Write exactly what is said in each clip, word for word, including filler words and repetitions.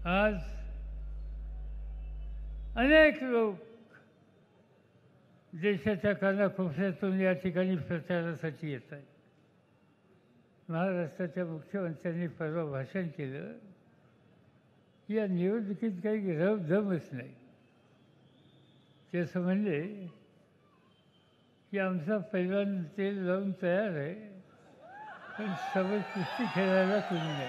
आज अनेक लोक देशाच्या कानाकोपऱ्यातून या ठिकाणी प्रचारासाठी येत आहेत. महाराष्ट्राच्या मुख्यमंत्र्यांनी परवा भाषण केलं की या निवडणुकीत काही रव दमच नाही. ते असं म्हणले की आमचा पैलवान तेल लावून तयार आहे, पण सवय कुस्ती खेळायला कोणी नाही.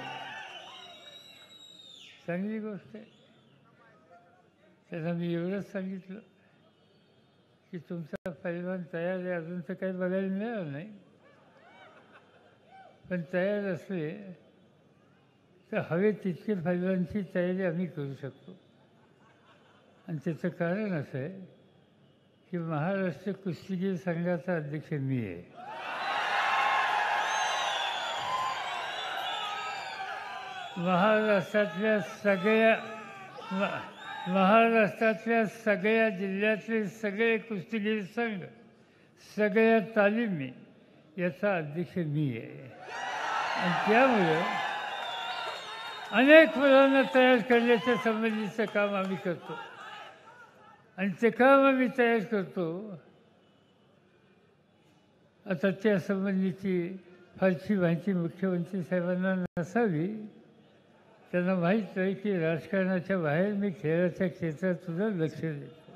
चांगली गोष्ट आहे. त्यांना मी एवढंच सांगितलं की तुमचा पैलवान तयार आहे, अजून तर काही बघायला मिळालं नाही, पण तयार असले तर हवे तितके पैलवानची तयारी आम्ही करू शकतो. आणि त्याचं कारण असं आहे की महाराष्ट्र कुस्तीगीर संघाचा अध्यक्ष मी आहे. महाराष्ट्रातल्या सगळ्या महाराष्ट्रातल्या सगळ्या जिल्ह्यातले सगळे कुस्तीगीर संघ, सगळ्या तालिमी याचा अध्यक्ष मी आहे. आणि त्यामुळे अनेक मुलांना तयार करण्याच्या संबंधीचं काम आम्ही करतो. आणि ते काम आम्ही तयार करतो. आता त्या संबंधीची फारशी माहिती मुख्यमंत्री साहेबांना नसावी. त्यांना माहीत आहे की राजकारणाच्या बाहेर मी खेळाच्या क्षेत्रात सुद्धा लक्ष देतो.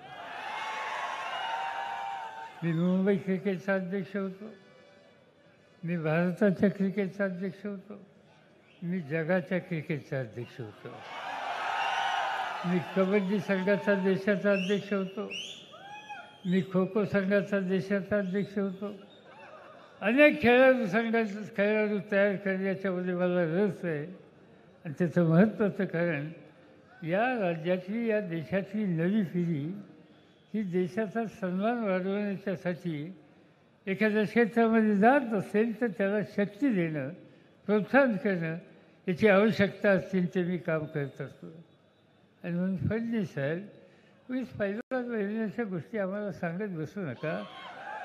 मी मुंबई क्रिकेटचा अध्यक्ष होतो, मी भारताच्या क्रिकेटचा अध्यक्ष होतो, मी जगाच्या क्रिकेटचा अध्यक्ष होतो, मी कबड्डी संघाचा देशाचा अध्यक्ष होतो, मी खो खो संघाचा देशाचा अध्यक्ष होतो. अनेक खेळाडू संघाचे खेळाडू तयार करण्याच्यामध्ये मला रस आहे. आणि त्याचं महत्त्वाचं कारण या राज्यातली, या देशातली नवी पिढी ही देशाचा सन्मान वाढवण्याच्यासाठी एखाद्या क्षेत्रामध्ये जात असेल तर त्याला शक्ती देणं, प्रोत्साहन करणं याची आवश्यकता असतील ते मी काम करत असतो. आणि म्हणून फडणवीस साहेब, वीस पहिल्या महिन्याच्या गोष्टी आम्हाला सांगत बसू नका.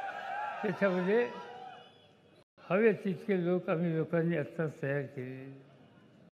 त्याच्यामध्ये हवे तितके लोक आम्ही लोकांनी आत्ताच तयार केले.